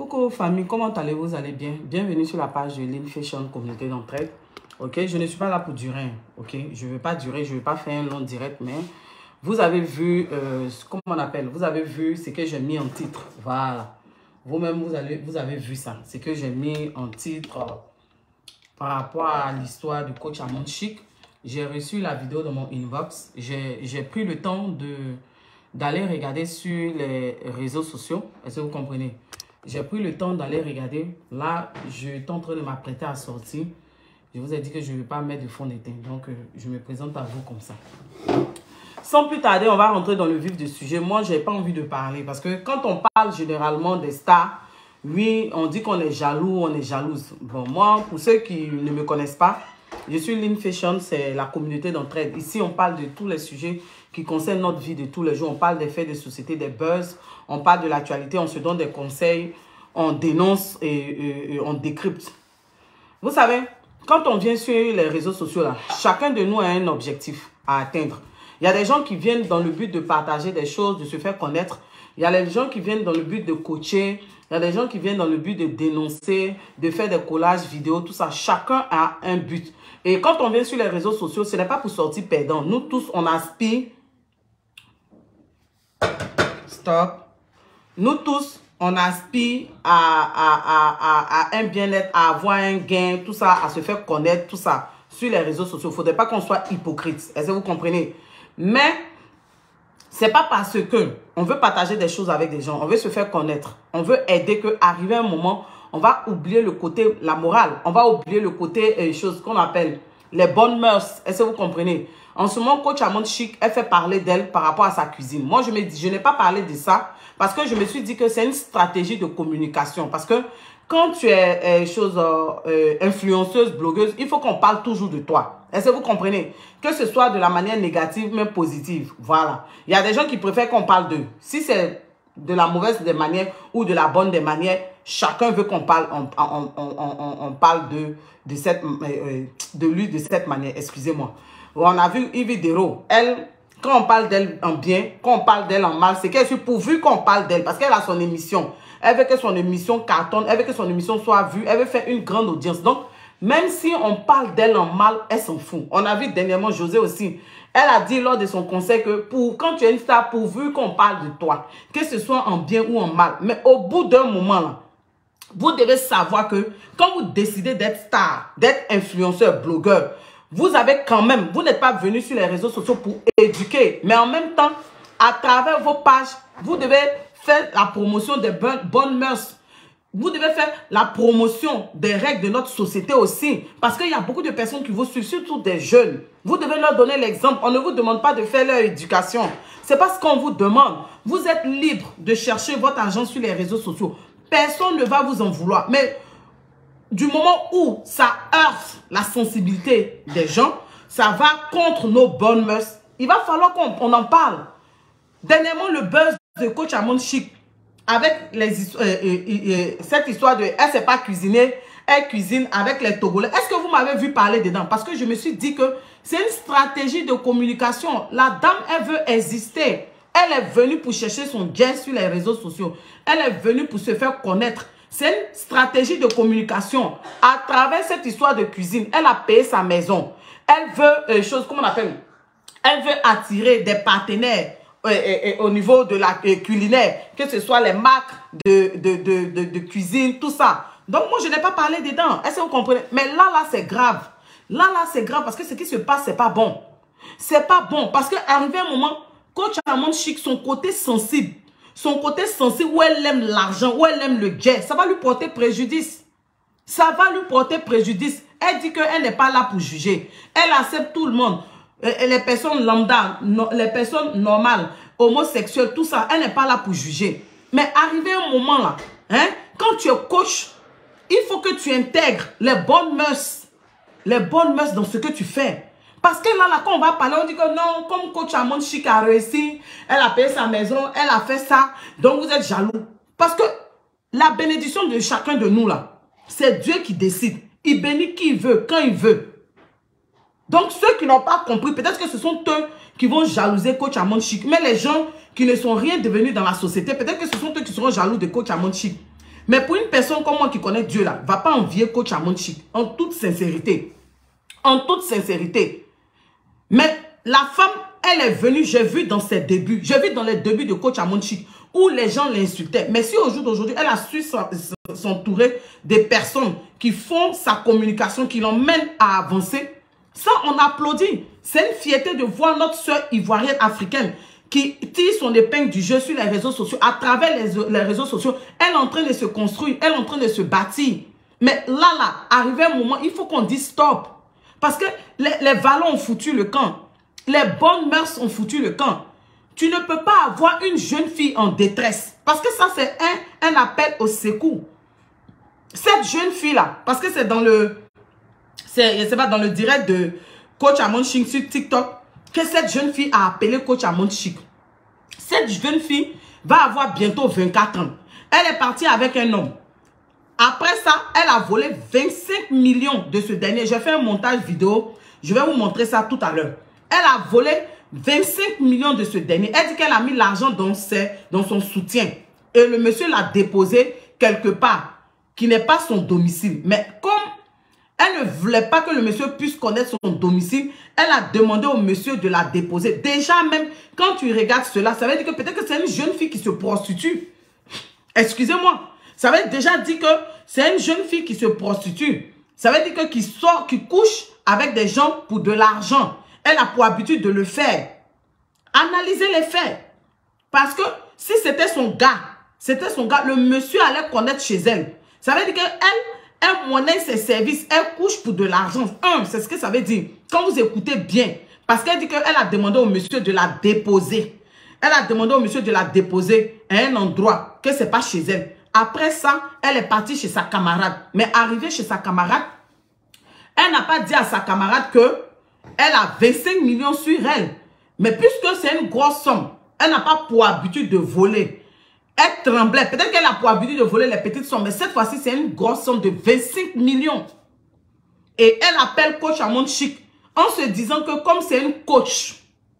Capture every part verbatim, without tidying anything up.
Coucou famille, comment allez-vous? Vous allez bien? Bienvenue sur la page de Lean Fashion Communauté d'entraide. Ok, je ne suis pas là pour durer. Ok, je ne vais pas durer, je ne vais pas faire un long direct, mais vous avez vu, euh, comment on appelle? Vous avez vu ce que j'ai mis en titre. Voilà. Vous-même, vous, allez, vous avez vu ça. Ce que j'ai mis en titre euh, par rapport à l'histoire du coach Amon Chic. J'ai reçu la vidéo dans mon inbox. J'ai pris le temps de d'aller regarder sur les réseaux sociaux. Est-ce que vous comprenez? J'ai pris le temps d'aller regarder. Là, je suis en train de m'apprêter à sortir. Je vous ai dit que je ne vais pas mettre de fond de teint. Donc, euh, je me présente à vous comme ça. Sans plus tarder, on va rentrer dans le vif du sujet. Moi, je n'ai pas envie de parler. Parce que quand on parle généralement des stars, oui, on dit qu'on est jaloux, on est jalouse. Bon, moi, pour ceux qui ne me connaissent pas, je suis Lean Fashion, c'est la communauté d'entraide. Ici, on parle de tous les sujets qui concernent notre vie de tous les jours. On parle des faits de société, des buzz, on parle de l'actualité, on se donne des conseils, on dénonce et, et, et on décrypte. Vous savez, quand on vient sur les réseaux sociaux, là, chacun de nous a un objectif à atteindre. Il y a des gens qui viennent dans le but de partager des choses, de se faire connaître. Il y a des gens qui viennent dans le but de coacher. Il y a des gens qui viennent dans le but de dénoncer, de faire des collages vidéo, tout ça. Chacun a un but. Et quand on vient sur les réseaux sociaux, ce n'est pas pour sortir perdant. Nous tous, on aspire... Stop. Nous tous, on aspire à, à, à, à, à un bien-être, à avoir un gain, tout ça, à se faire connaître, tout ça, sur les réseaux sociaux. Il ne faudrait pas qu'on soit hypocrite. Est-ce que vous comprenez? Mais... c'est pas parce que on veut partager des choses avec des gens, on veut se faire connaître, on veut aider que arrivé un moment, on va oublier le côté, la morale, on va oublier le côté, euh, choses qu'on appelle les bonnes mœurs. Est-ce que vous comprenez? En ce moment, coach Amon Chic, elle fait parler d'elle par rapport à sa cuisine. Moi, je me dis, je n'ai pas parlé de ça parce que je me suis dit que c'est une stratégie de communication. Parce que quand tu es euh, chose, euh, influenceuse, blogueuse, il faut qu'on parle toujours de toi. Est-ce que vous comprenez? Que ce soit de la manière négative, même positive. Voilà. Il y a des gens qui préfèrent qu'on parle d'eux. Si c'est de la mauvaise des manières ou de la bonne des manières, chacun veut qu'on parle, on, on, on, on, on parle de, de, cette, euh, de lui de cette manière. Excusez-moi. On a vu Yves Dero. Elle, quand on parle d'elle en bien, quand on parle d'elle en mal, c'est qu'elle est pourvu qu'on parle d'elle parce qu'elle a son émission. Elle veut que son émission cartonne, elle veut que son émission soit vue, elle veut faire une grande audience. Donc, même si on parle d'elle en mal, elle s'en fout. On a vu dernièrement José aussi. Elle a dit lors de son conseil que pour, quand tu es une star, pourvu qu'on parle de toi, que ce soit en bien ou en mal. Mais au bout d'un moment, là, vous devez savoir que quand vous décidez d'être star, d'être influenceur, blogueur, vous avez quand même, vous n'êtes pas venu sur les réseaux sociaux pour éduquer. Mais en même temps, à travers vos pages, vous devez faire la promotion des bonnes mœurs. Vous devez faire la promotion des règles de notre société aussi. Parce qu'il y a beaucoup de personnes qui vous suivent, surtout des jeunes. Vous devez leur donner l'exemple. On ne vous demande pas de faire leur éducation. C'est pas ce qu'on vous demande. Vous êtes libre de chercher votre argent sur les réseaux sociaux. Personne ne va vous en vouloir. Mais du moment où ça heurte la sensibilité des gens, ça va contre nos bonnes mœurs, il va falloir qu'on en parle. Dernièrement, le buzz de coach Amon Chic, avec les, euh, euh, euh, cette histoire de elle ne sait pas cuisiner, elle cuisine avec les Togolais. Est-ce que vous m'avez vu parler dedans? Parce que je me suis dit que c'est une stratégie de communication. La dame, elle veut exister. Elle est venue pour chercher son gain sur les réseaux sociaux. Elle est venue pour se faire connaître. C'est une stratégie de communication. À travers cette histoire de cuisine, elle a payé sa maison. Elle veut, euh, chose, comment on appelle? Elle veut attirer des partenaires Et, et, et, au niveau de la et culinaire, que ce soit les marques de, de, de, de, de cuisine, tout ça. Donc, moi, je n'ai pas parlé dedans. Est-ce que vous comprenez? Mais là, là, c'est grave. Là, là, c'est grave parce que ce qui se passe, c'est pas bon. C'est pas bon parce qu'arrivé un moment, coach Amon Chic, son côté sensible, son côté sensible où elle aime l'argent, où elle aime le gain, ça va lui porter préjudice. Ça va lui porter préjudice. Elle dit qu'elle n'est pas là pour juger. Elle accepte tout le monde. Les personnes lambda, les personnes normales, homosexuelles, tout ça, elle n'est pas là pour juger. Mais arrivé un moment là, hein, quand tu es coach, il faut que tu intègres les bonnes mœurs, les bonnes mœurs dans ce que tu fais. Parce que là, là, quand on va parler, on dit que non, comme coach Amon Chic a réussi, elle a payé sa maison, elle a fait ça, donc vous êtes jaloux. Parce que la bénédiction de chacun de nous là, c'est Dieu qui décide. Il bénit qui il veut, quand il veut. Donc, ceux qui n'ont pas compris, peut-être que ce sont eux qui vont jalouser coach Amon Chic. Mais les gens qui ne sont rien devenus dans la société, peut-être que ce sont eux qui seront jaloux de coach Amon Chic. Mais pour une personne comme moi qui connaît Dieu là, va pas envier coach Amon Chic. En toute sincérité. En toute sincérité. Mais la femme, elle est venue, j'ai vu dans ses débuts, j'ai vu dans les débuts de coach Amon Chic, où les gens l'insultaient. Mais si au jour d'aujourd'hui, elle a su s'entourer des personnes qui font sa communication, qui l'emmènent à avancer, ça, on applaudit. C'est une fierté de voir notre soeur ivoirienne africaine qui tire son épingle du jeu sur les réseaux sociaux, à travers les, les réseaux sociaux. Elle est en train de se construire, elle est en train de se bâtir. Mais là, là, arrivé un moment, il faut qu'on dise stop. Parce que les, les valeurs ont foutu le camp. Les bonnes mœurs ont foutu le camp. Tu ne peux pas avoir une jeune fille en détresse. Parce que ça, c'est un, un appel au secours. Cette jeune fille-là, parce que c'est dans le... C'est pas dans le direct de coach Amon Chic sur TikTok que cette jeune fille a appelé coach Amon Chic. Cette jeune fille va avoir bientôt vingt-quatre ans. Elle est partie avec un homme. Après ça, elle a volé vingt-cinq millions de ce dernier. J'ai fait un montage vidéo. Je vais vous montrer ça tout à l'heure. Elle a volé vingt-cinq millions de ce dernier. Elle dit qu'elle a mis l'argent dans, dans son soutien. Et le monsieur l'a déposé quelque part, qui n'est pas son domicile. Mais comme elle ne voulait pas que le monsieur puisse connaître son domicile, elle a demandé au monsieur de la déposer. Déjà même, quand tu regardes cela, ça veut dire que peut-être que c'est une jeune fille qui se prostitue. Excusez-moi. Ça veut déjà dire que c'est une jeune fille qui se prostitue. Ça veut dire que qui sort, qui couche avec des gens pour de l'argent. Elle a pour habitude de le faire. Analysez les faits. Parce que si c'était son gars, c'était son gars, le monsieur allait connaître chez elle. Ça veut dire qu'elle, elle monnaie ses services, elle couche pour de l'argent. Un, c'est ce que ça veut dire. Quand vous écoutez bien, parce qu'elle dit qu'elle a demandé au monsieur de la déposer. Elle a demandé au monsieur de la déposer à un endroit que ce n'est pas chez elle. Après ça, elle est partie chez sa camarade. Mais arrivée chez sa camarade, elle n'a pas dit à sa camarade que elle a vingt-cinq millions sur elle. Mais puisque c'est une grosse somme, elle n'a pas pour habitude de voler. Elle tremblait. Peut-être qu'elle a pour habitude de voler les petites sommes. Mais cette fois-ci, c'est une grosse somme de vingt-cinq millions. Et elle appelle coach Amon Chic en se disant que comme c'est une coach,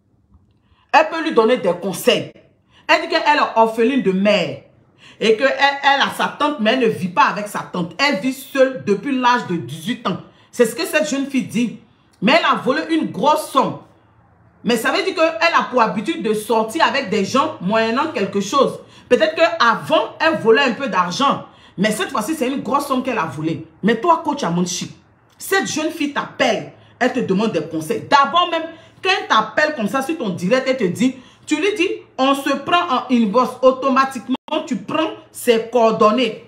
elle peut lui donner des conseils. Elle dit qu'elle est orpheline de mère. Et qu'elle elle a sa tante, mais elle ne vit pas avec sa tante. Elle vit seule depuis l'âge de dix-huit ans. C'est ce que cette jeune fille dit. Mais elle a volé une grosse somme. Mais ça veut dire qu'elle a pour habitude de sortir avec des gens moyennant quelque chose. Peut-être qu'avant, elle volait un peu d'argent. Mais cette fois-ci, c'est une grosse somme qu'elle a volée. Mais toi, coach Amon Chic, cette jeune fille t'appelle. Elle te demande des conseils. D'abord même, quand elle t'appelle comme ça sur ton direct, elle te dit, tu lui dis, on se prend en inbox automatiquement. Tu prends ses coordonnées.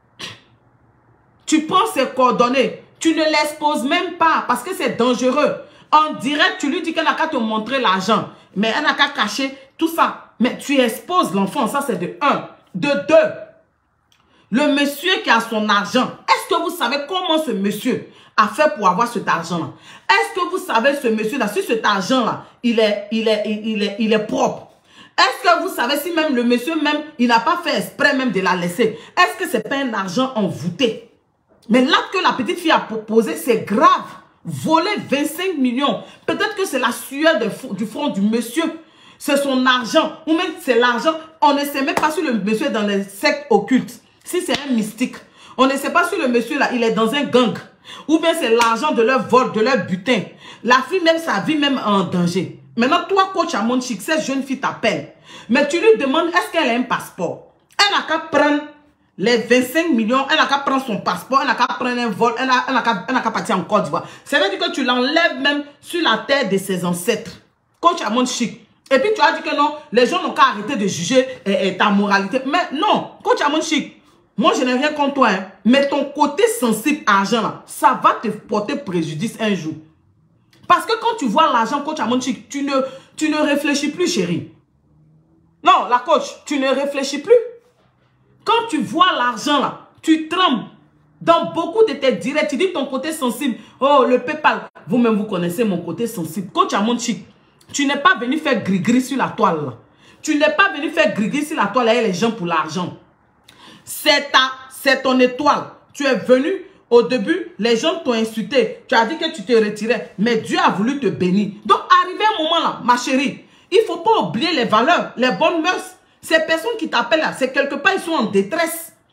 Tu prends ses coordonnées. Tu ne l'exposes même pas parce que c'est dangereux. En direct, tu lui dis qu'elle n'a qu'à te montrer l'argent. Mais elle n'a qu'à cacher tout ça. Mais tu exposes l'enfant. Ça, c'est de un. De deux, le monsieur qui a son argent. Est-ce que vous savez comment ce monsieur a fait pour avoir cet argent-là? Est-ce que vous savez ce monsieur-là, si cet argent-là, il est, il est, il est, il est propre? Est-ce que vous savez si même le monsieur, même, il n'a pas fait exprès même de la laisser? Est-ce que ce n'est pas un argent envoûté? Mais l'acte que la petite fille a proposé, c'est grave. Voler vingt-cinq millions. Peut-être que c'est la sueur de, du front du monsieur. C'est son argent. Ou même c'est l'argent. On ne sait même pas si le monsieur est dans les sectes occultes. Si c'est un mystique. On ne sait pas si le monsieur là, il est dans un gang. Ou bien c'est l'argent de leur vol, de leur butin. La fille même, sa vie même en danger. Maintenant, toi, coach Amon Chic, cette jeune fille t'appelle. Mais tu lui demandes, est-ce qu'elle a un passeport? Elle n'a qu'à prendre les vingt-cinq millions, elle n'a qu'à prendre son passeport, elle n'a qu'à prendre un vol, elle n'a qu'à partir en Côte d'Ivoire. Ça veut dire que tu l'enlèves même sur la terre de ses ancêtres. Coach Amon Chic. Et puis tu as dit que non, les gens n'ont qu'à arrêter de juger et, et ta moralité. Mais non, coach Amon Chic, moi je n'ai rien contre toi. Hein, mais ton côté sensible argent, là, ça va te porter préjudice un jour. Parce que quand tu vois l'argent, coach Amon Chic, tu ne, tu ne réfléchis plus, chérie. Non, la coach, tu ne réfléchis plus. Quand tu vois l'argent là, tu trembles. Dans beaucoup de tes directs, tu dis ton côté sensible. Oh, le PayPal. Vous-même, vous connaissez mon côté sensible. Coach Amon Chic, tu n'es pas venu faire gris-gris sur la toile là. Tu n'es pas venu faire gris-gris sur la toile avec les gens pour l'argent. C'est ta, c'est ton étoile. Tu es venu, au début, les gens t'ont insulté. Tu as dit que tu te retirais. Mais Dieu a voulu te bénir. Donc, arrivé un moment là, ma chérie, il ne faut pas oublier les valeurs, les bonnes mœurs. Ces personnes qui t'appellent là, c'est quelque part, ils sont en détresse.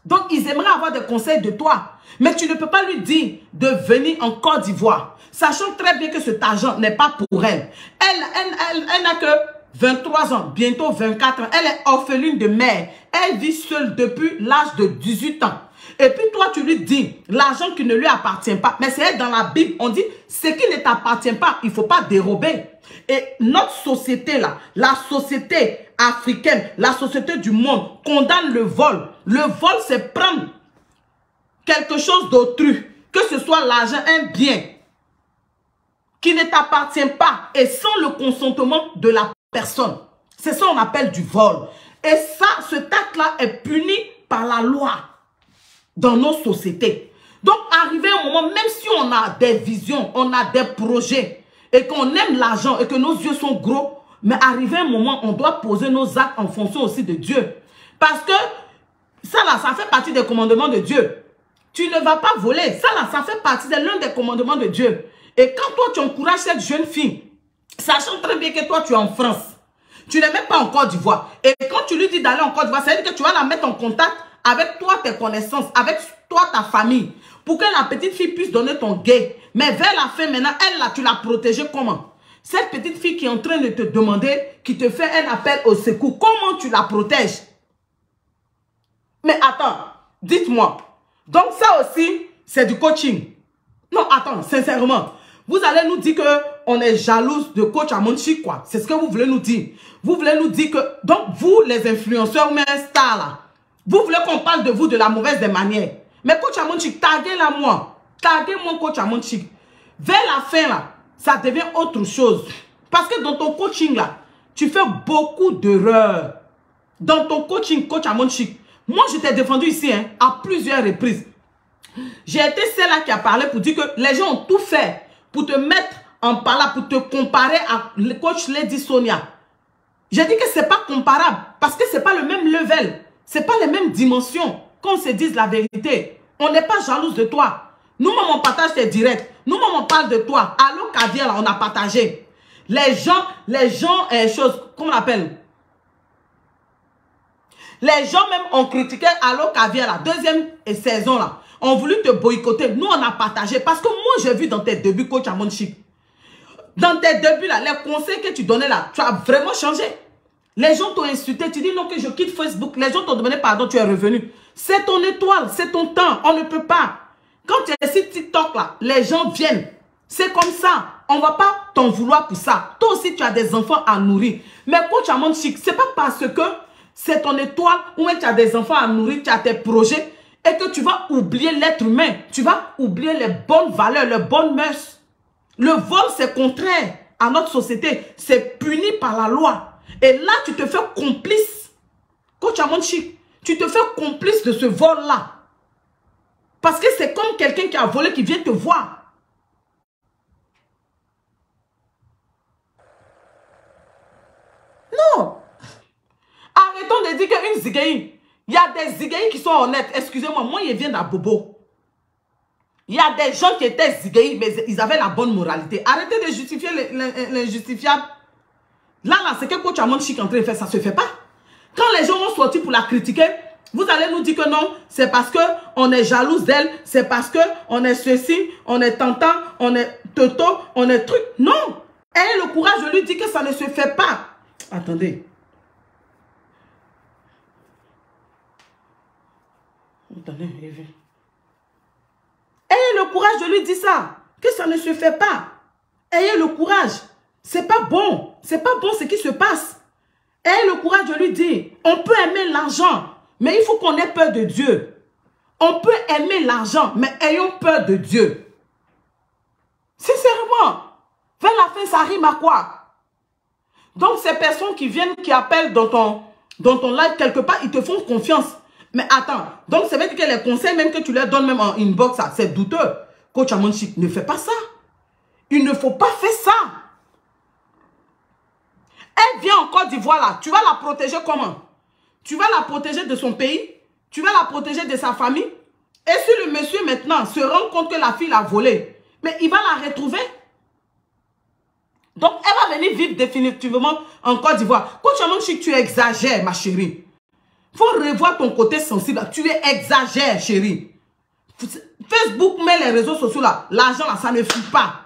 Donc, ils aimeraient avoir des conseils de toi. Mais tu ne peux pas lui dire de venir en Côte d'Ivoire, sachant très bien que cet argent n'est pas pour elle. Elle, elle, elle, elle n'a que vingt-trois ans, bientôt vingt-quatre ans. Elle est orpheline de mère. Elle vit seule depuis l'âge de dix-huit ans. Et puis toi, tu lui dis l'argent qui ne lui appartient pas. Mais c'est dans la Bible, on dit ce qui ne t'appartient pas, il ne faut pas dérober. Et notre société là, la société africaine, la société du monde condamne le vol. Le vol, c'est prendre quelque chose d'autrui, que ce soit l'argent, un bien qui ne t'appartient pas et sans le consentement de la personne. C'est ça qu'on appelle du vol. Et ça, ce acte-là est puni par la loi dans nos sociétés. Donc, arrivé un moment, même si on a des visions, on a des projets et qu'on aime l'argent et que nos yeux sont gros, mais arrivé un moment, on doit poser nos actes en fonction aussi de Dieu. Parce que ça là, ça fait partie des commandements de Dieu. Tu ne vas pas voler. Ça là, ça fait partie de l'un des commandements de Dieu. Et quand toi, tu encourages cette jeune fille, sachant très bien que toi, tu es en France, tu n'es même pas en Côte d'Ivoire. Et quand tu lui dis d'aller en Côte d'Ivoire, ça veut dire que tu vas la mettre en contact avec toi, tes connaissances, avec toi, ta famille, pour que la petite fille puisse donner ton gay. Mais vers la fin, maintenant, elle, là, tu l'as protégée comment? Cette petite fille qui est en train de te demander, qui te fait un appel au secours, comment tu la protèges? Mais attends, dites-moi. Donc ça aussi, c'est du coaching. Non, attends, sincèrement. Vous allez nous dire qu'on est jalouse de coach Amonchi, quoi. C'est ce que vous voulez nous dire. Vous voulez nous dire que... Donc, vous, les influenceurs, mais stars, là, vous voulez qu'on parle de vous de la mauvaise des manières. Mais coach Amonchi, taguez-la moi. Taguez-moi coach Amonchi. Vers la fin, là, ça devient autre chose. Parce que dans ton coaching, là, tu fais beaucoup d'erreurs. Dans ton coaching, coach Amonchi, moi, je t'ai défendu ici, hein, à plusieurs reprises. J'ai été celle-là qui a parlé pour dire que les gens ont tout fait pour te mettre en parlant, pour te comparer à le coach Lady Sonia. J'ai dit que ce n'est pas comparable parce que ce n'est pas le même level. Ce n'est pas les mêmes dimensions. Qu'on se dise la vérité. On n'est pas jalouse de toi. Nous-mêmes, on partage tes directs. Nous-mêmes, on parle de toi. Allô, Caviar, là, on a partagé. Les gens, les gens, euh, choses, comment on appelle? Les gens même ont critiqué Allô, Caviar, la deuxième saison, là. On voulu te boycotter. Nous, on a partagé. Parce que moi, j'ai vu dans tes débuts, coach Amonchi. Dans tes débuts, là, les conseils que tu donnais là, tu as vraiment changé. Les gens t'ont insulté. Tu dis non, que je quitte Facebook. Les gens t'ont demandé pardon, tu es revenu. C'est ton étoile, c'est ton temps. On ne peut pas. Quand tu es sur TikTok, là, les gens viennent. C'est comme ça. On ne va pas t'en vouloir pour ça. Toi aussi, tu as des enfants à nourrir. Mais coach Amonchi, ce n'est pas parce que c'est ton étoile ou tu as des enfants à nourrir, tu as tes projets. Et que tu vas oublier l'être humain. Tu vas oublier les bonnes valeurs, les bonnes mœurs. Le vol, c'est contraire à notre société. C'est puni par la loi. Et là, tu te fais complice. Coach Amonchi, tu te fais complice de ce vol-là. Parce que c'est comme quelqu'un qui a volé qui vient te voir. Non. Arrêtons de dire qu'une zigéine. Il y a des zigéis qui sont honnêtes. Excusez-moi, moi, je viens d'Abobo. Il y a des gens qui étaient zigéis, mais ils avaient la bonne moralité. Arrêtez de justifier l'injustifiable. Là, là, c'est que coach Amonchi est en train de faire, ça ne se fait pas. Quand les gens vont sortir pour la critiquer, vous allez nous dire que non, c'est parce qu'on est jalouse d'elle, c'est parce qu'on est ceci, on est tentant, on est toto, on est truc. Non. Ayez le courage de lui dire que ça ne se fait pas. Attendez. Attendez, il vient. Ayez le courage de lui dire ça. Que ça ne se fait pas. Ayez le courage. C'est pas bon. C'est pas bon ce qui se passe. Ayez le courage de lui dire. On peut aimer l'argent, mais il faut qu'on ait peur de Dieu. On peut aimer l'argent, mais ayons peur de Dieu. Sincèrement. Vers la fin, ça rime à quoi? Donc, ces personnes qui viennent, qui appellent dans ton, dans ton live, quelque part, ils te font confiance. Mais attends, donc ça veut dire que les conseils même que tu leur donnes même en inbox, c'est douteux. Coach Amonchi, ne fais pas ça. Il ne faut pas faire ça. Elle vient en Côte d'Ivoire là, tu vas la protéger comment? Tu vas la protéger de son pays? Tu vas la protéger de sa famille? Et si le monsieur maintenant se rend compte que la fille l'a volée, mais il va la retrouver? Donc elle va venir vivre définitivement en Côte d'Ivoire. Coach Amonchi, tu exagères ma chérie. Il faut revoir ton côté sensible. Tu es exagères, chérie. Facebook met les réseaux sociaux là. L'argent là, ça ne fuit pas.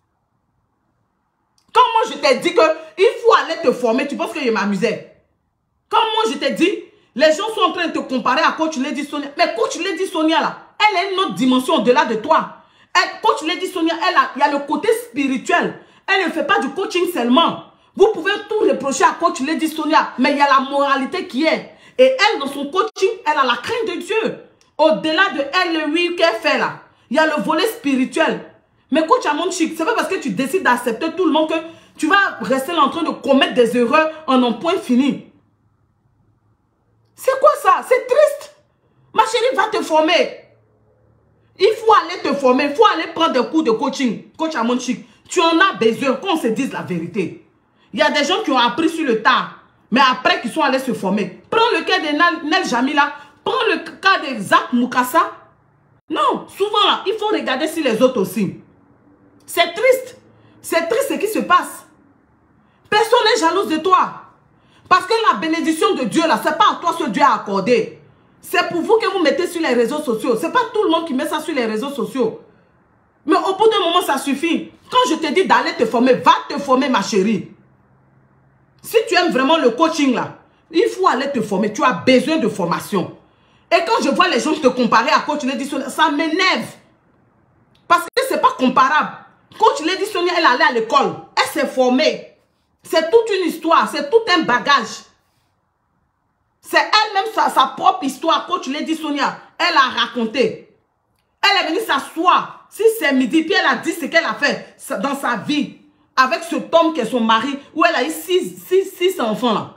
Quand moi je t'ai dit qu'il faut aller te former, tu penses que je m'amusais. Quand moi je t'ai dit, les gens sont en train de te comparer à Coach Lady Sonia. Mais Coach Lady Sonia là, elle a une autre dimension au-delà de toi. Elle, Coach Lady Sonia, elle a, il y a le côté spirituel. Elle ne fait pas du coaching seulement. Vous pouvez tout reprocher à Coach Lady Sonia, mais il y a la moralité qui est. Et elle, dans son coaching, elle a la crainte de Dieu. Au-delà de elle, oui, qu'elle fait là, il y a le volet spirituel. Mais Coach Amon Chic, c'est pas parce que tu décides d'accepter tout le monde que tu vas rester là en train de commettre des erreurs en un point fini. C'est quoi ça? C'est triste. Ma chérie, va te former. Il faut aller te former, il faut aller prendre des cours de coaching. Coach Amon Chic, tu en as besoin qu'on se dise la vérité. Il y a des gens qui ont appris sur le tas, mais après qui sont allés se former. Prends le cas de Nel Jamila, prends le cas de Zach Mukasa. Non, souvent là, il faut regarder sur les autres aussi. C'est triste. C'est triste ce qui se passe. Personne n'est jalouse de toi. Parce que la bénédiction de Dieu là, c'est pas à toi ce Dieu a accordé. C'est pour vous que vous mettez sur les réseaux sociaux. C'est pas tout le monde qui met ça sur les réseaux sociaux. Mais au bout d'un moment, ça suffit. Quand je te dis d'aller te former, va te former, ma chérie. Si tu aimes vraiment le coaching là, il faut aller te former. Tu as besoin de formation. Et quand je vois les gens te comparer à Coach Lady Sonia, ça m'énerve. Parce que c'est pas comparable. Coach Lady Sonia, elle allait à l'école. Elle s'est formée. C'est toute une histoire. C'est tout un bagage. C'est elle-même sa, sa propre histoire. Coach Lady Sonia, elle a raconté. Elle est venue s'asseoir. Si c'est midi, puis elle a dit ce qu'elle a fait dans sa vie. Avec cet homme qui est son mari, où elle a eu six, six, six enfants là.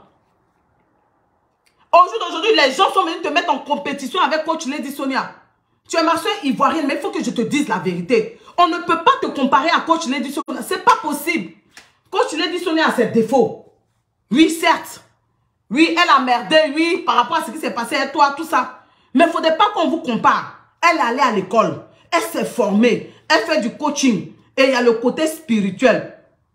Au jour d'aujourd'hui, les gens sont venus te mettre en compétition avec Coach Lady Sonia. Tu es ma soeur ivoirienne, mais il faut que je te dise la vérité. On ne peut pas te comparer à Coach Lady Sonia. C'est pas possible. Coach Lady Sonia a ses défauts. Oui, certes. Oui, elle a merdé, oui, par rapport à ce qui s'est passé avec toi, tout ça. Mais il ne faudrait pas qu'on vous compare. Elle est allée à l'école. Elle s'est formée. Elle fait du coaching. Et il y a le côté spirituel.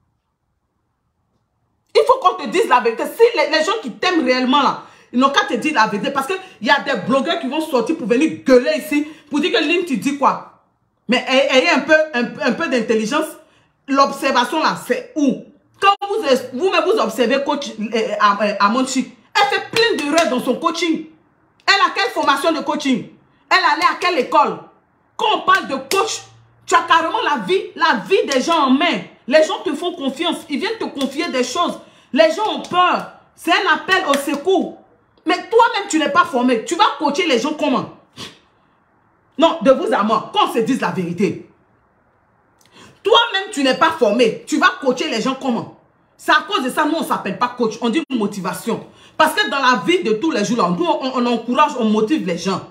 Il faut qu'on te dise la vérité. Si les, les gens qui t'aiment réellement là, ils n'ont qu'à te dire la vérité. Parce qu'il y a des blogueurs qui vont sortir pour venir gueuler ici. Pour dire que Lynn, tu dis quoi? Mais ayez un peu, un, un peu d'intelligence. L'observation là, c'est où? Quand vous, vous, vous observez coach Amon Chic, elle fait plein d'erreurs dans son coaching. Elle a quelle formation de coaching? Elle allait à quelle école? Quand on parle de coach, tu as carrément la vie, la vie des gens en main. Les gens te font confiance. Ils viennent te confier des choses. Les gens ont peur. C'est un appel au secours. Mais toi-même, tu n'es pas formé. Tu vas coacher les gens comment? Non, de vous à moi, qu'on se dise la vérité. Toi-même, tu n'es pas formé. Tu vas coacher les gens comment? C'est à cause de ça, nous, on ne s'appelle pas coach. On dit motivation. Parce que dans la vie de tous les jours, là, nous, on, on encourage, on motive les gens.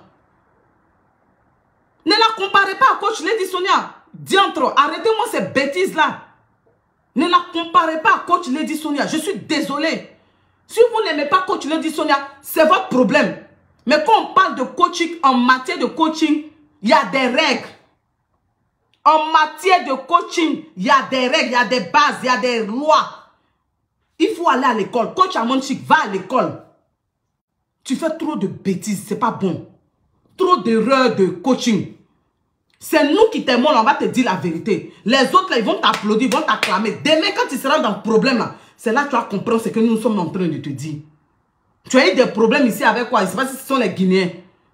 Ne la comparez pas à Coach Lady Sonia. Diantre, arrêtez-moi ces bêtises-là. Ne la comparez pas à Coach Lady Sonia. Je suis désolé. Si vous n'aimez pas Coach Lady Sonia, c'est votre problème. Mais quand on parle de coaching, en matière de coaching, il y a des règles. En matière de coaching, il y a des règles, il y a des bases, il y a des lois. Il faut aller à l'école. Coach Amon Chic, va à l'école. Tu fais trop de bêtises, c'est pas bon. Trop d'erreurs de coaching. C'est nous qui t'aimons, on va te dire la vérité. Les autres, là, ils vont t'applaudir, ils vont t'acclamer. Demain, quand tu seras dans le problème, là, c'est là que tu vas comprendre ce que nous sommes en train de te dire. Tu as eu des problèmes ici avec quoi? Je ne sais pas si ce sont les Guinéens.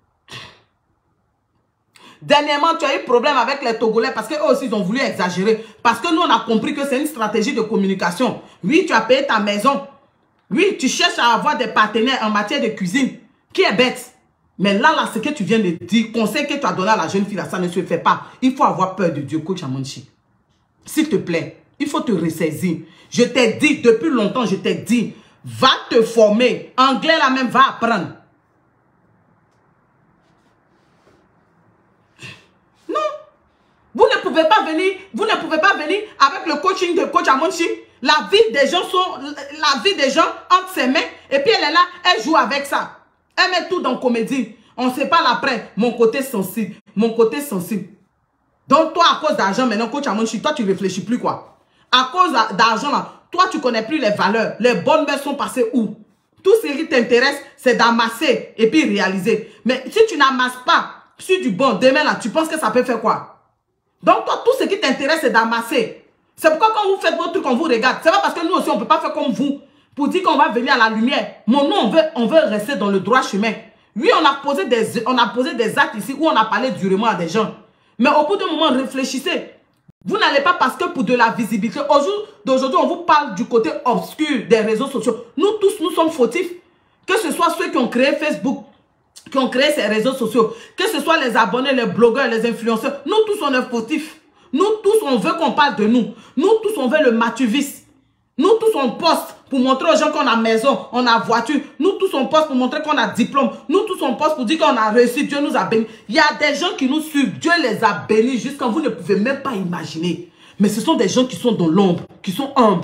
Dernièrement, tu as eu problème avec les Togolais parce qu'eux aussi, ils ont voulu exagérer. Parce que nous, on a compris que c'est une stratégie de communication. Oui, tu as payé ta maison. Oui, tu cherches à avoir des partenaires en matière de cuisine. Qui est bête? Mais là, là, ce que tu viens de dire, conseil que tu as donné à la jeune fille, là, ça ne se fait pas. Il faut avoir peur de Dieu, Coach Amon Chic. S'il te plaît, il faut te ressaisir. Je t'ai dit, depuis longtemps, je t'ai dit, va te former. Anglais, là même, va apprendre. Non. Vous ne pouvez pas venir, vous ne pouvez pas venir avec le coaching de Coach Amon Chic. La vie des gens sont, la vie des gens entre ses mains. Et puis elle est là, elle joue avec ça. Elle met tout dans comédie. On se parle après. Mon côté sensible. Mon côté sensible. Donc toi, à cause d'argent, maintenant, Coach Amon Chic, toi, tu ne réfléchis plus quoi. À cause d'argent, là, toi, tu ne connais plus les valeurs. Les bonnes mères sont passées où? Tout ce qui t'intéresse, c'est d'amasser et puis réaliser. Mais si tu n'amasses pas sur du bon, demain là, tu penses que ça peut faire quoi? Donc toi, tout ce qui t'intéresse, c'est d'amasser. C'est pourquoi quand vous faites votre truc, on vous regarde. C'est pas parce que nous aussi, on ne peut pas faire comme vous. Pour dire qu'on va venir à la lumière. Mon nom, on veut, on veut rester dans le droit chemin. Oui, on a, posé des, on a posé des actes ici où on a parlé durement à des gens. Mais au bout d'un moment, réfléchissez. Vous n'allez pas parce que pour de la visibilité. Au jour d'aujourd'hui, on vous parle du côté obscur des réseaux sociaux. Nous tous, nous sommes fautifs. Que ce soit ceux qui ont créé Facebook, qui ont créé ces réseaux sociaux, que ce soit les abonnés, les blogueurs, les influenceurs, nous tous, on est fautifs. Nous tous, on veut qu'on parle de nous. Nous tous, on veut le matuvis. Nous tous, on poste pour montrer aux gens qu'on a maison, on a voiture. Nous tous, on poste pour montrer qu'on a diplôme. Nous tous, on poste pour dire qu'on a réussi. Dieu nous a bénis. Il y a des gens qui nous suivent. Dieu les a bénis jusqu'à vous ne pouvez même pas imaginer. Mais ce sont des gens qui sont dans l'ombre, qui sont humbles.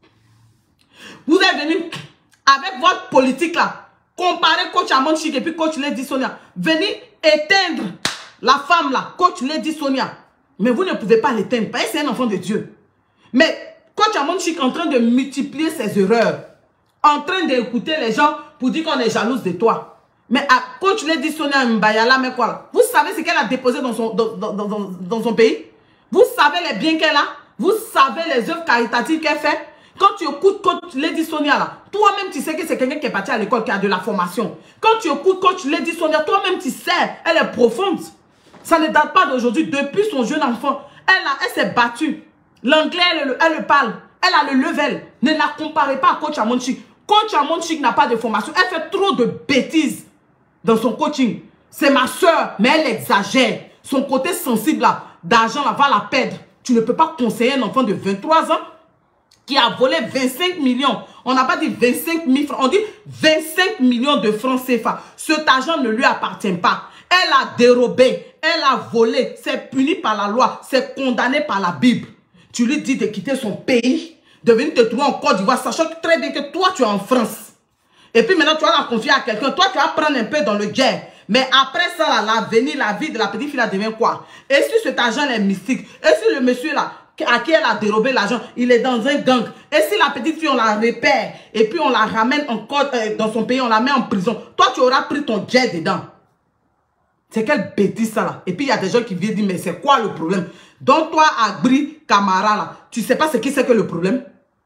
Vous êtes venus avec votre politique là, comparer coach Amon Chic et puis coach Lady Sonia. Venez éteindre la femme là, coach Lady Sonia. Mais vous ne pouvez pas l'éteindre, parce que c'est un enfant de Dieu. Mais coach Amon Chic en train de multiplier ses erreurs, en train d'écouter les gens pour dire qu'on est jalouse de toi. Mais à coach Lady Sonia Mbayala, mais quoi? Vous savez ce qu'elle a déposé dans son, dans, dans, dans, dans son pays? Vous savez les biens qu'elle a? Vous savez les œuvres caritatives qu'elle fait? Quand tu écoutes coach Lady Sonia là, toi-même tu sais que c'est quelqu'un qui est parti à l'école, qui a de la formation. Quand tu écoutes coach Lady Sonia, toi-même tu sais, elle est profonde. Ça ne date pas d'aujourd'hui. Depuis son jeune enfant, elle, a, elle s'est battue. L'anglais, elle, elle le parle. Elle a le level. Ne la comparez pas à coach Amon Chic. Coach Amon Chic n'a pas de formation. Elle fait trop de bêtises dans son coaching. C'est ma soeur, mais elle exagère. Son côté sensible là, d'argent là, va la perdre. Tu ne peux pas conseiller un enfant de vingt-trois ans qui a volé vingt-cinq millions. On n'a pas dit vingt-cinq mille francs. On dit vingt-cinq millions de francs C F A. Cet argent ne lui appartient pas. Elle a dérobé. Elle a volé. C'est puni par la loi. C'est condamné par la Bible. Tu lui dis de quitter son pays, de venir te trouver en Côte d'Ivoire, sachant très bien que toi, tu es en France. Et puis maintenant, tu vas la confier à quelqu'un. Toi, tu vas prendre un peu dans le guerre. Mais après ça, l'avenir, la vie de la petite fille, là, devient quoi? Et si cet argent est mystique? Et si le monsieur, là, à qui elle a dérobé l'argent, il est dans un gang? Et si la petite fille, on la repère, et puis on la ramène en Côte, euh, dans son pays, on la met en prison, toi, tu auras pris ton jet dedans. C'est quelle bêtise ça là? Et puis il y a des gens qui viennent dire, mais c'est quoi le problème? Donc toi, Agri Camara là, tu sais pas ce qui c'est que le problème?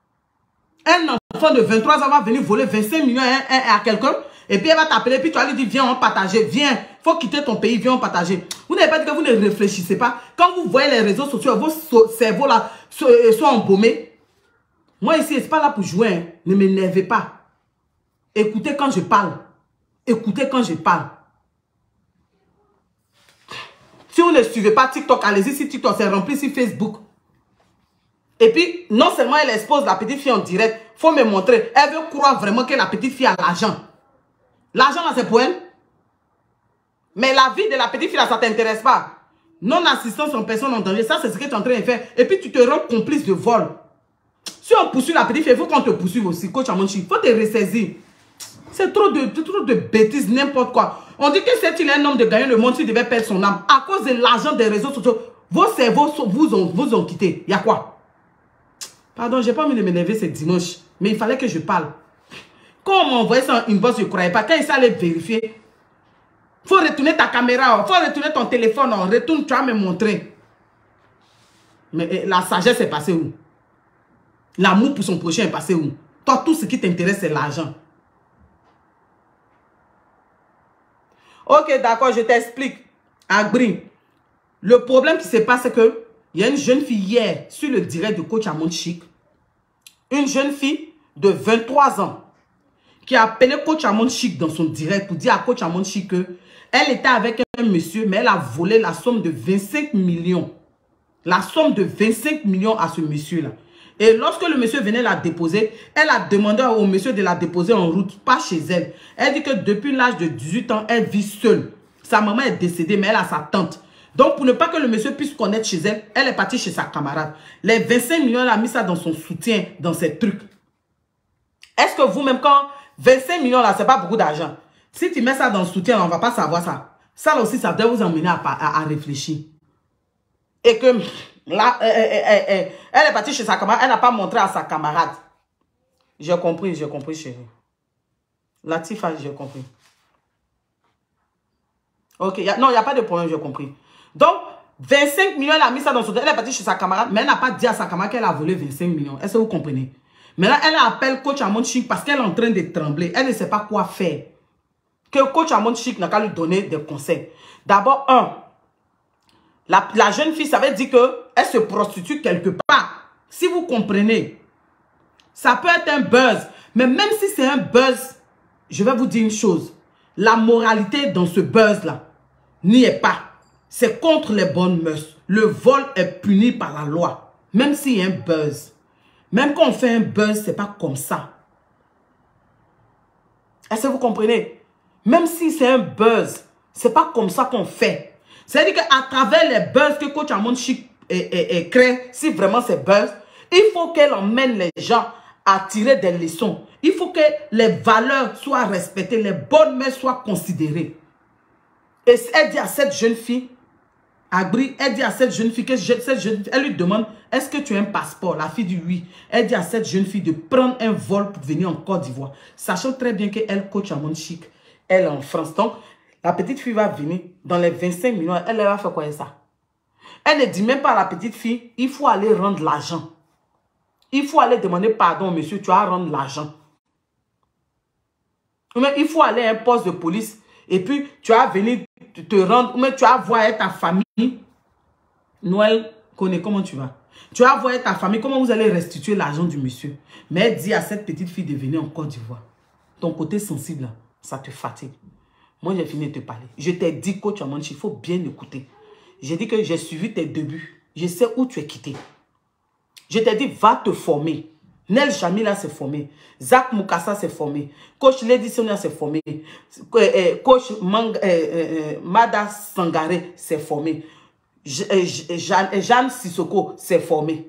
Un enfant de vingt-trois ans va venir voler vingt-cinq millions à, à, à quelqu'un, et puis elle va t'appeler, puis tu vas lui dire, viens, on partager, viens, faut quitter ton pays, viens, on partager. Vous n'avez pas dit que vous ne réfléchissez pas. Quand vous voyez les réseaux sociaux, vos cerveaux là sont, sont embaumés. Moi ici, c'est pas là pour jouer, hein. Ne m'énervez pas. Écoutez quand je parle. Écoutez quand je parle. Si vous ne suivez pas TikTok, allez-y si TikTok c'est rempli sur Facebook. Et puis, non seulement elle expose la petite fille en direct, il faut me montrer. Elle veut croire vraiment que la petite fille a l'argent. L'argent là, c'est pour elle. Mais la vie de la petite fille là, ça ne t'intéresse pas. Non-assistance en personne en danger, ça c'est ce que tu es en train de faire. Et puis tu te rends complice de vol. Si on poursuit la petite fille, il faut qu'on te poursuive aussi. Coach Amon Chic, il faut te ressaisir. C'est trop de, trop de bêtises, n'importe quoi. On dit que c'est il est un homme de gagner le monde, s'il devait perdre son âme. À cause de l'argent des réseaux sociaux, vos cerveaux vous ont, vous ont quitté. Il y a quoi? Pardon, j'ai pas envie de m'énerver ce dimanche. Mais il fallait que je parle. Quand on m'a envoyé ça en inbox, je ne croyais pas. Quand il s'allait vérifier, il faut retourner ta caméra, il faut retourner ton téléphone. Retourne, tu vas me montrer. Mais la sagesse est passée où? L'amour pour son prochain est passé où? Toi, tout ce qui t'intéresse, c'est l'argent. Ok, d'accord, je t'explique. Agri, le problème qui se passe, c'est que il y a une jeune fille hier sur le direct de coach Amon Chic. Une jeune fille de vingt-trois ans qui a appelé coach Amon Chic dans son direct pour dire à coach Amon Chic que elle était avec un monsieur, mais elle a volé la somme de vingt-cinq millions. La somme de vingt-cinq millions à ce monsieur-là. Et lorsque le monsieur venait la déposer, elle a demandé au monsieur de la déposer en route, pas chez elle. Elle dit que depuis l'âge de dix-huit ans, elle vit seule. Sa maman est décédée, mais elle a sa tante. Donc, pour ne pas que le monsieur puisse connaître chez elle, elle est partie chez sa camarade. Les vingt-cinq millions, elle a mis ça dans son soutien, dans ses trucs. Est-ce que vous-même, quand vingt-cinq millions, là, c'est pas beaucoup d'argent. Si tu mets ça dans le soutien, là, on ne va pas savoir ça. Ça, là aussi, ça doit vous emmener à, à, à réfléchir. Et que... Là, elle, elle, elle, elle est partie chez sa camarade. Elle n'a pas montré à sa camarade. J'ai compris, j'ai compris, chérie. Latifa, j'ai compris. Ok, y a, non, il n'y a pas de problème, j'ai compris. Donc, vingt-cinq millions, elle a mis ça dans son... Elle est partie chez sa camarade, mais elle n'a pas dit à sa camarade qu'elle a volé vingt-cinq millions. Est-ce que vous comprenez? Maintenant, elle appelle coach Amon Chic parce qu'elle est en train de trembler. Elle ne sait pas quoi faire. Que coach Amon Chic n'a qu'à lui donner des conseils. D'abord, un, la, la jeune fille, ça veut dire qu'elle se prostitue quelque part. Si vous comprenez, ça peut être un buzz. Mais même si c'est un buzz, je vais vous dire une chose. La moralité dans ce buzz-là n'y est pas. C'est contre les bonnes mœurs. Le vol est puni par la loi. Même s'il y a un buzz. Même quand on fait un buzz, c'est pas comme ça. Est-ce que vous comprenez? Même si c'est un buzz, c'est pas comme ça qu'on fait. C'est-à-dire qu'à travers les buzz que coach Amon Chic crée, si vraiment c'est buzz, il faut qu'elle emmène les gens à tirer des leçons. Il faut que les valeurs soient respectées, les bonnes mœurs soient considérées. Et elle dit à cette jeune fille, Agri, elle dit à cette jeune fille, que cette jeune, elle lui demande, est-ce que tu as un passeport? La fille dit oui. Elle dit à cette jeune fille de prendre un vol pour venir en Côte d'Ivoire. Sachant très bien qu'elle coach Amon Chic. Elle est en France. Donc, la petite fille va venir dans les vingt-cinq millions. Elle, elle va faire quoi avec ça? Elle ne dit même pas à la petite fille, il faut aller rendre l'argent. Il faut aller demander pardon, monsieur, tu vas rendre l'argent. Mais il faut aller à un poste de police et puis tu vas venir te rendre, mais tu vas voir ta famille. Noël connaît comment tu vas. Tu vas voir ta famille, comment vous allez restituer l'argent du monsieur. Mais elle dit à cette petite fille de venir en Côte d'Ivoire. Ton côté sensible, ça te fatigue. Moi, j'ai fini de te parler. Je t'ai dit, coach Amon Chic, il faut bien écouter. J'ai dit que j'ai suivi tes débuts. Je sais où tu es quitté. Je t'ai dit, va te former. Nel Jamila s'est formé. Zach Mukasa s'est formé. Coach Lady Sonia s'est formé. Coach Mang, euh, euh, Mada Sangare s'est formé. Jeanne, Jeanne Sissoko s'est formé.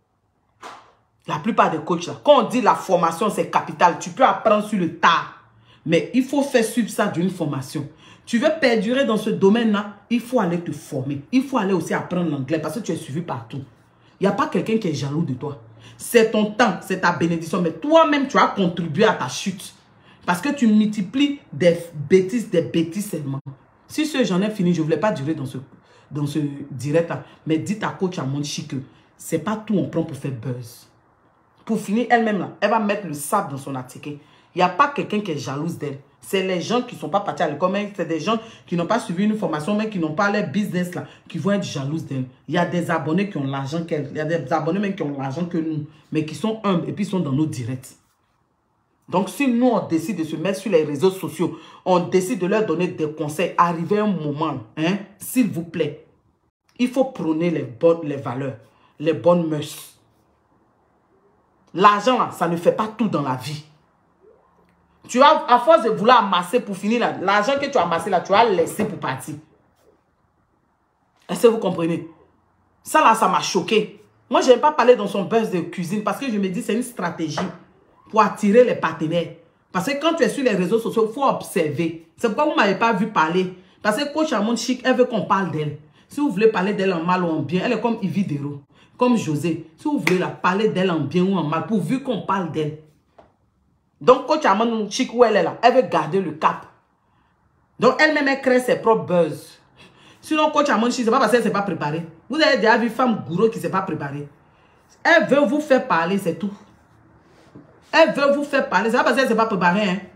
La plupart des coachs, là, quand on dit la formation, c'est capital. Tu peux apprendre sur le tas. Mais il faut faire suivre ça d'une formation. Tu veux perdurer dans ce domaine-là, il faut aller te former. Il faut aller aussi apprendre l'anglais parce que tu es suivi partout. Il n'y a pas quelqu'un qui est jaloux de toi. C'est ton temps, c'est ta bénédiction. Mais toi-même, tu as contribué à ta chute. Parce que tu multiplies des bêtises, des bêtises seulement. Si ce j'en ai fini, je ne voulais pas durer dans ce, dans ce direct-là. Mais dites à coach Amon Chic que ce n'est pas tout on prend pour faire buzz. Pour finir, elle-même, là, elle va mettre le sable dans son article. Il n'y a pas quelqu'un qui est jalouse d'elle. C'est les gens qui ne sont pas partis à l'école, mais c'est des gens qui n'ont pas suivi une formation, mais qui n'ont pas leur business là, qui vont être jalouses d'elle. Il y a des abonnés qui ont l'argent qu'elle. Il y a des abonnés même qui ont l'argent que nous, mais qui sont humbles et puis sont dans nos directs. Donc, si nous, on décide de se mettre sur les réseaux sociaux, on décide de leur donner des conseils, arriver un moment, hein, s'il vous plaît, il faut prôner les bonnes les valeurs, les bonnes mœurs. L'argent, là, ça ne fait pas tout dans la vie. Tu as, à force de vouloir amasser pour finir, l'argent que tu as amassé là, tu as laissé pour partir. Est-ce que vous comprenez? Ça là, ça m'a choqué. Moi, je n'aime pas parler dans son buzz de cuisine parce que je me dis c'est une stratégie pour attirer les partenaires. Parce que quand tu es sur les réseaux sociaux, il faut observer. C'est pourquoi vous ne m'avez pas vu parler. Parce que coach Amon Chic, elle veut qu'on parle d'elle. Si vous voulez parler d'elle en mal ou en bien, elle est comme Yvi Dero, comme José. Si vous voulez la parler d'elle en bien ou en mal, pourvu qu'on parle d'elle. Donc, coach Amon Chic, où elle est là, elle veut garder le cap. Donc, elle-même, elle crée ses propres buzz. Sinon, coach Amon Chic, ce n'est pas parce qu'elle ne s'est pas préparée. Vous avez déjà vu une femme gourou qui ne s'est pas préparée. Elle veut vous faire parler, c'est tout. Elle veut vous faire parler. C'est pas parce qu'elle ne s'est pas préparée. Hein.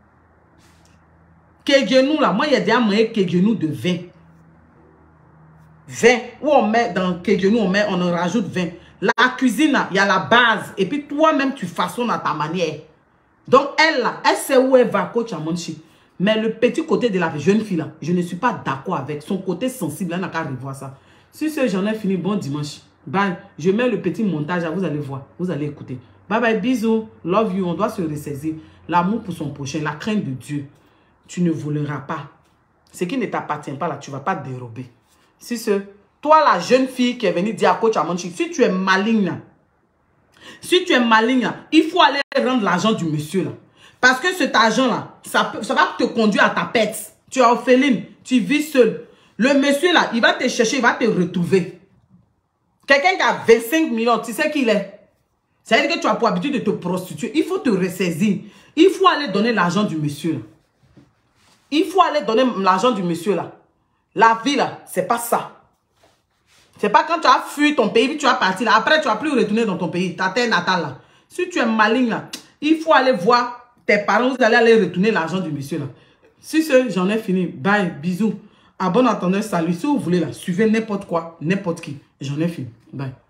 Kegenou, là, moi, il y a déjà moyen Kegenou de vingt. vingt. Où on met dans Kegenou, on met, on en rajoute vingt. La cuisine, là, il y a la base. Et puis, toi-même, tu façonnes à ta manière. Donc, elle, là, elle sait où elle va, coach Amon Chic. Mais le petit côté de la jeune fille, là, je ne suis pas d'accord avec. Son côté sensible, elle n'a qu'à revoir ça. Si ce j'en ai fini, bon dimanche. Bye. Je mets le petit montage, vous allez voir. Vous allez écouter. Bye bye, bisous. Love you. On doit se ressaisir. L'amour pour son prochain, la crainte de Dieu. Tu ne voleras pas. Ce qui ne t'appartient pas, là, tu ne vas pas dérober. Si ce, toi, la jeune fille qui est venue dire à coach Amon Chic, si tu es maligne, là, si tu es maligne, là, il faut aller rendre l'argent du monsieur, là. Parce que cet argent-là, ça, ça va te conduire à ta pète. Tu es orpheline, tu vis seul. Le monsieur, là, il va te chercher, il va te retrouver. Quelqu'un qui a vingt-cinq millions, tu sais qui il est? C'est-à-dire que tu as pour habitude de te prostituer. Il faut te ressaisir. Il faut aller donner l'argent du monsieur là. Il faut aller donner l'argent du monsieur là. La vie là, c'est pas ça. C'est pas quand tu as fui ton pays, puis tu as parti là. Après, tu vas plus retourner dans ton pays, ta terre natale là. Si tu es maligne là, il faut aller voir tes parents, vous allez aller retourner l'argent du monsieur là. Si ce, j'en ai fini. Bye, bisous. À bon entendeur, salut. Si vous voulez là, suivez n'importe quoi, n'importe qui. J'en ai fini. Bye.